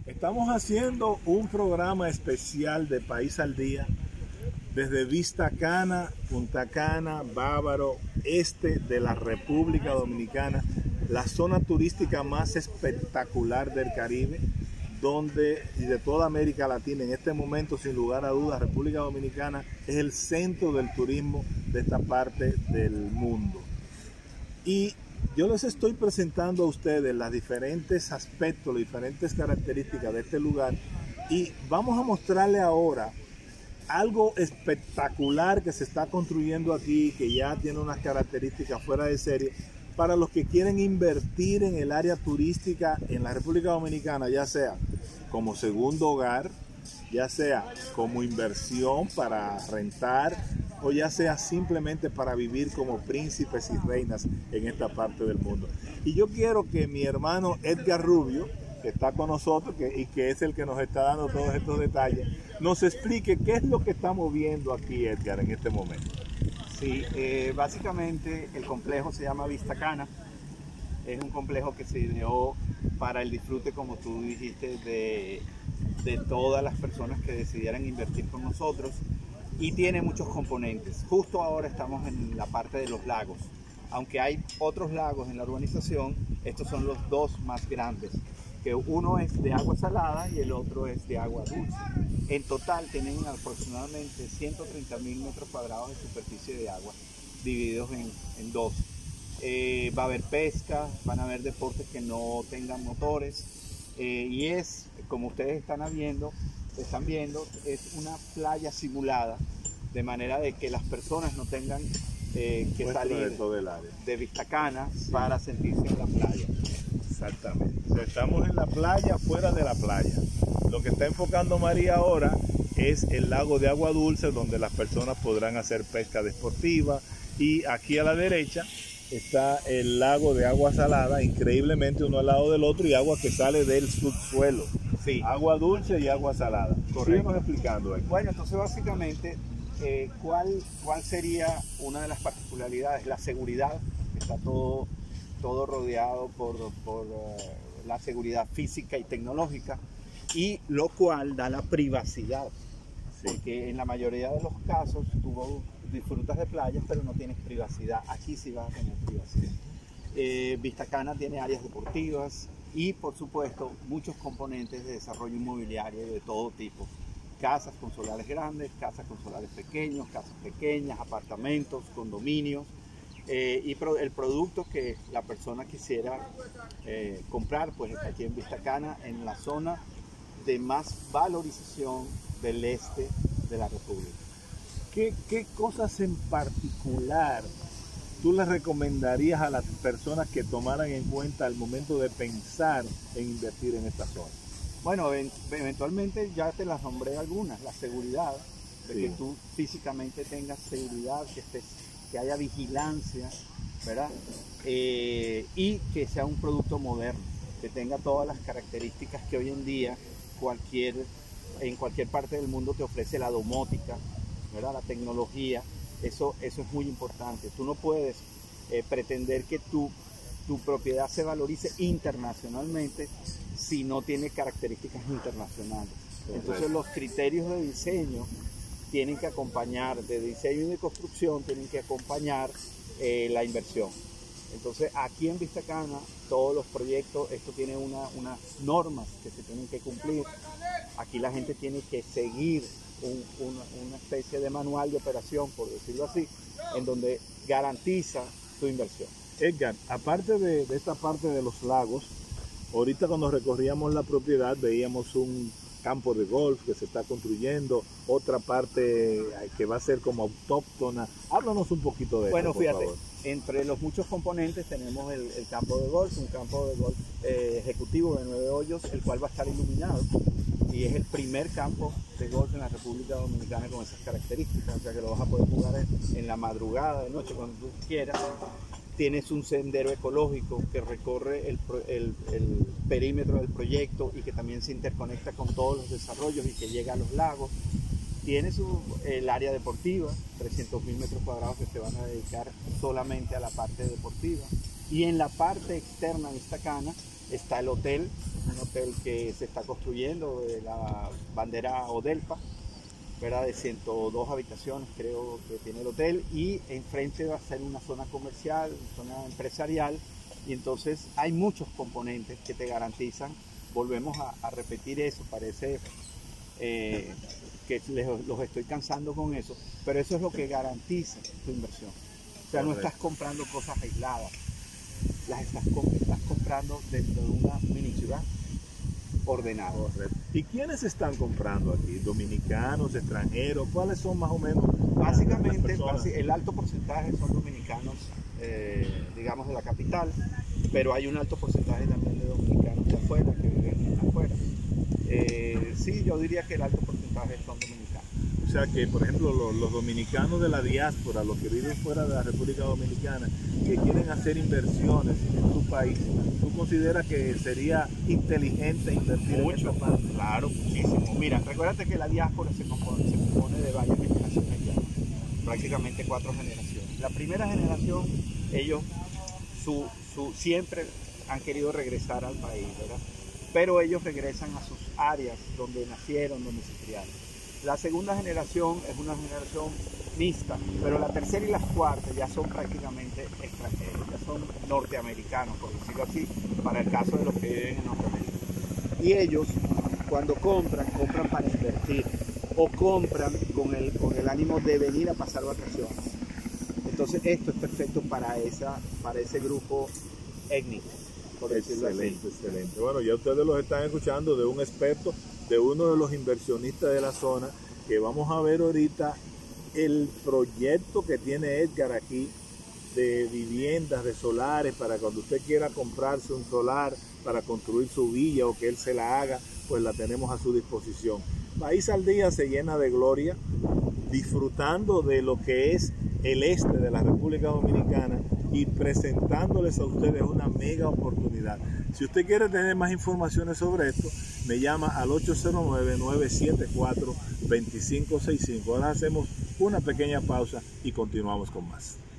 Estamos haciendo un programa especial de País al Día desde Vista Cana, Punta Cana, Bávaro, este de la República Dominicana, la zona turística más espectacular del Caribe, y de toda América Latina. En este momento, sin lugar a dudas, República Dominicana es el centro del turismo de esta parte del mundo. Y yo les estoy presentando a ustedes los diferentes aspectos, las diferentes características de este lugar, y vamos a mostrarle ahora algo espectacular que se está construyendo aquí, que ya tiene unas características fuera de serie, para los que quieren invertir en el área turística en la República Dominicana, ya sea como segundo hogar, ya sea como inversión para rentar, o ya sea simplemente para vivir como príncipes y reinas en esta parte del mundo. Y yo quiero que mi hermano Edgar Rubio, que está con nosotros y que es el que nos está dando todos estos detalles, nos explique qué es lo que estamos viendo aquí, Edgar, en este momento. Sí, básicamente el complejo se llama Vista Cana. Es un complejo que se ideó para el disfrute, como tú dijiste, de todas las personas que decidieran invertir con nosotros, y tiene muchos componentes. Justo ahora estamos en la parte de los lagos. Aunque hay otros lagos en la urbanización, estos son los dos más grandes, que uno es de agua salada y el otro es de agua dulce. En total tienen aproximadamente 130.000 metros cuadrados de superficie de agua, divididos en dos. Va a haber pesca, van a haber deportes que no tengan motores, y es, como ustedes están viendo, es una playa simulada, de manera de que las personas no tengan que salir de Vista Cana para sentirse en la playa. Exactamente. Estamos en la playa, fuera de la playa. Lo que está enfocando María ahora es el lago de agua dulce, donde las personas podrán hacer pesca deportiva, y aquí a la derecha está el lago de agua salada, increíblemente uno al lado del otro, y agua que sale del subsuelo. Sí. Agua dulce y agua salada. Correcto. Síguenos explicando ahí. Bueno, entonces básicamente, ¿cuál sería una de las particularidades? La seguridad. Está todo rodeado por la seguridad física y tecnológica, y lo cual da la privacidad. Sí. Porque en la mayoría de los casos tú disfrutas de playas pero no tienes privacidad. Aquí sí vas a tener privacidad. Vista Cana tiene áreas deportivas y, por supuesto, muchos componentes de desarrollo inmobiliario de todo tipo. Casas con solares grandes, casas con solares pequeños, casas pequeñas, apartamentos, condominios. Y el producto que la persona quisiera comprar, pues está aquí en Vista Cana, en la zona de más valorización del este de la República. ¿Qué cosas en particular tú les recomendarías a las personas que tomaran en cuenta al momento de pensar en invertir en esta zona? Bueno, eventualmente ya te las nombré algunas. La seguridad, de que tú físicamente tengas seguridad, que haya vigilancia, ¿verdad? Y que sea un producto moderno, que tenga todas las características que hoy en día en cualquier parte del mundo te ofrece la domótica, ¿verdad? La tecnología. Eso es muy importante. Tú no puedes pretender que tu propiedad se valorice internacionalmente si no tiene características internacionales. Entonces los criterios de diseño tienen que acompañar, de diseño y de construcción, tienen que acompañar la inversión. Entonces aquí en Vista Cana, todos los proyectos, esto tiene unas normas que se tienen que cumplir. Aquí la gente tiene que seguir una especie de manual de operación, por decirlo así, en donde garantiza su inversión. Edgar, aparte de esta parte de los lagos, ahorita cuando recorríamos la propiedad veíamos un campo de golf que se está construyendo, otra parte que va a ser como autóctona. Háblanos un poquito de eso. Bueno, fíjate, por favor. Entre los muchos componentes tenemos el campo de golf, un campo de golf ejecutivo de 9 hoyos, el cual va a estar iluminado, y es el primer campo de golf en la República Dominicana con esas características, o sea que lo vas a poder jugar en la madrugada, de noche, cuando tú quieras. Tienes un sendero ecológico que recorre el perímetro del proyecto y que también se interconecta con todos los desarrollos y que llega a los lagos. Tienes el área deportiva, 300.000 metros cuadrados que se van a dedicar solamente a la parte deportiva. Y en la parte externa de Vista Cana Está el hotel, un hotel que se está construyendo de la bandera Odelpa, ¿verdad? De 102 habitaciones creo que tiene el hotel, y enfrente va a ser una zona comercial, una zona empresarial, y entonces hay muchos componentes que te garantizan. Volvemos a repetir eso, parece que los estoy cansando con eso, pero eso es lo que garantiza tu inversión. O sea, no estás comprando cosas aisladas, las estás comprando dentro de una mini ciudad ordenada. Correcto. ¿Y quiénes están comprando aquí? ¿Dominicanos, extranjeros? ¿Cuáles son más o menos? Básicamente, el alto porcentaje son dominicanos, digamos, de la capital, pero hay un alto porcentaje también de dominicanos de afuera, que viven afuera. Sí, yo diría que el alto porcentaje son dominicanos. O sea que, por ejemplo, los dominicanos de la diáspora, los que viven fuera de la República Dominicana, que quieren hacer inversiones en su país, ¿tú consideras que sería inteligente invertir en esta parte? Claro, muchísimo. Mira, recuérdate que la diáspora se compone de varias generaciones ya, prácticamente 4 generaciones. La primera generación, ellos siempre han querido regresar al país, ¿verdad? Pero ellos regresan a sus áreas donde nacieron, donde se criaron. La segunda generación es una generación mixta, pero la tercera y la cuarta ya son prácticamente extranjeros, ya son norteamericanos, por decirlo así, para el caso de los que viven en Norteamérica. Y ellos, cuando compran para invertir o compran con el ánimo de venir a pasar vacaciones. Entonces esto es perfecto para ese grupo étnico. Excelente, excelente. Bueno, ya ustedes los están escuchando de un experto, de uno de los inversionistas de la zona, que vamos a ver ahorita el proyecto que tiene Edgar aquí de viviendas, de solares, para cuando usted quiera comprarse un solar para construir su villa o que él se la haga, pues la tenemos a su disposición. País al Día se llena de gloria, disfrutando de lo que es el este de la República Dominicana y presentándoles a ustedes una mega oportunidad. Si usted quiere tener más informaciones sobre esto, me llama al 809-974-2565. Ahora hacemos una pequeña pausa y continuamos con más.